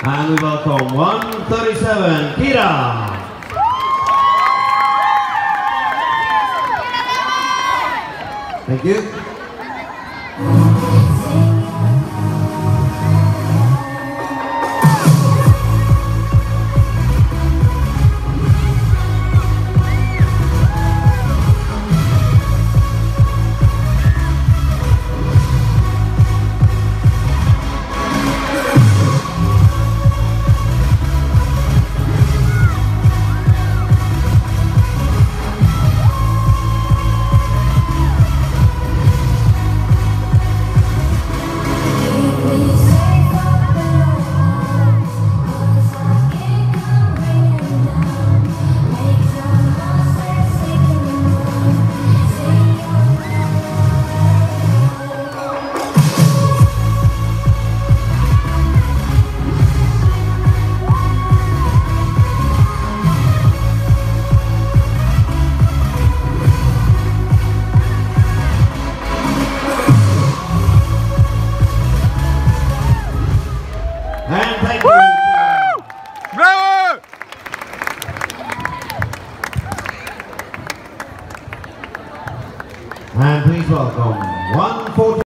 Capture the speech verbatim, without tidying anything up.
And we welcome one thirty-seven, Kira. Thank you. And thank you. Woo! Bravo! And please welcome one forty.